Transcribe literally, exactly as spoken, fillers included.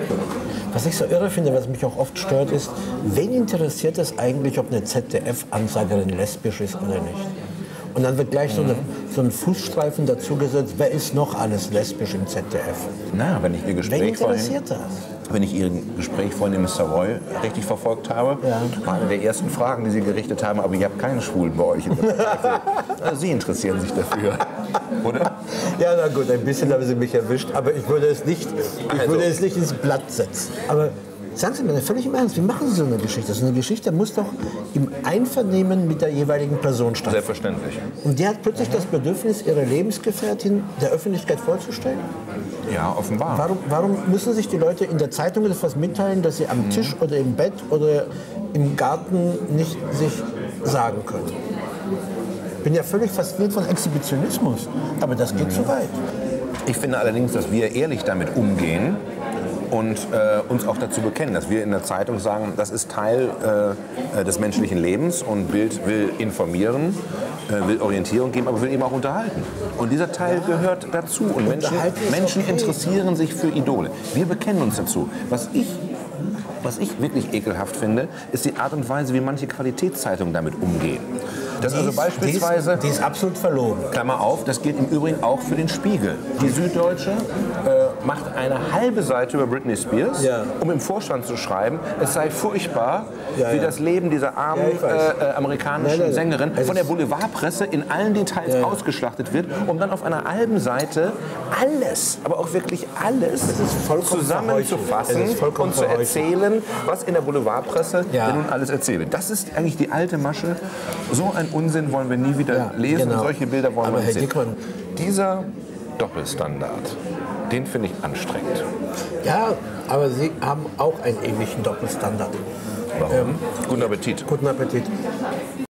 Was ich so irre finde, was mich auch oft stört, ist, wen interessiert es eigentlich, ob eine Z D F-Ansagerin lesbisch ist oder nicht? Und dann wird gleich so, eine, so ein Fußstreifen dazugesetzt, wer ist noch alles lesbisch im Z D F? Na, wenn ich Ihr Gespräch Wen interessiert vorhin, das? Wenn ich Ihr Gespräch vorhin im Savoy richtig verfolgt habe, Ja. war eine der ersten Fragen, die Sie gerichtet haben, aber ihr habt keine Schwulen bei euch in der Partei. Also Sie interessieren sich dafür, oder? Ja, na gut, ein bisschen haben Sie mich erwischt, aber ich würde es nicht, ich Also. würde es nicht ins Blatt setzen. Aber sagen Sie mir völlig im Ernst, wie machen Sie so eine Geschichte? So eine Geschichte muss doch im Einvernehmen mit der jeweiligen Person stattfinden. Selbstverständlich. Und die hat plötzlich das Bedürfnis, ihre Lebensgefährtin der Öffentlichkeit vorzustellen? Ja, offenbar. Warum, warum müssen sich die Leute in der Zeitung etwas mitteilen, dass sie am Tisch oder im Bett oder im Garten nicht sich sagen können? Ich bin ja völlig fasziniert von Exhibitionismus, aber das geht zu weit. Ich finde allerdings, dass wir ehrlich damit umgehen und äh, uns auch dazu bekennen, dass wir in der Zeitung sagen, das ist Teil äh, des menschlichen Lebens und Bild will informieren, äh, will Orientierung geben, aber will eben auch unterhalten. Und dieser Teil gehört dazu und Menschen, Menschen interessieren sich für Idole. Wir bekennen uns dazu. Was ich Was ich wirklich ekelhaft finde, ist die Art und Weise, wie manche Qualitätszeitungen damit umgehen. Das also beispielsweise, die ist, die ist absolut verlogen. Klammer auf, das gilt im Übrigen auch für den Spiegel. Die Süddeutsche äh, macht eine halbe Seite über Britney Spears, Ja. um im Vorstand zu schreiben, es sei furchtbar, Ja, wie ja. das Leben dieser armen Ja, ich weiß. äh, äh, amerikanischen Nein, nein, nein. Sängerin Es von der ist- Boulevardpresse in allen Details Ja, ja. ausgeschlachtet wird, um dann auf einer halben Seite alles, aber auch wirklich alles vollkommen zusammenzufassen verheuchelt. Es ist vollkommen und zu verheuchelt. erzählen, was in der Boulevardpresse Ja. denn nun alles erzähle. Das ist eigentlich die alte Masche. So einen Unsinn wollen wir nie wieder Ja, lesen genau. und solche Bilder wollen Aber wir nicht Herr sehen. Dickmann- Dieser Doppelstandard, den finde ich anstrengend. Ja, aber Sie haben auch einen ähnlichen Doppelstandard. Warum? Guten Appetit. Guten Appetit.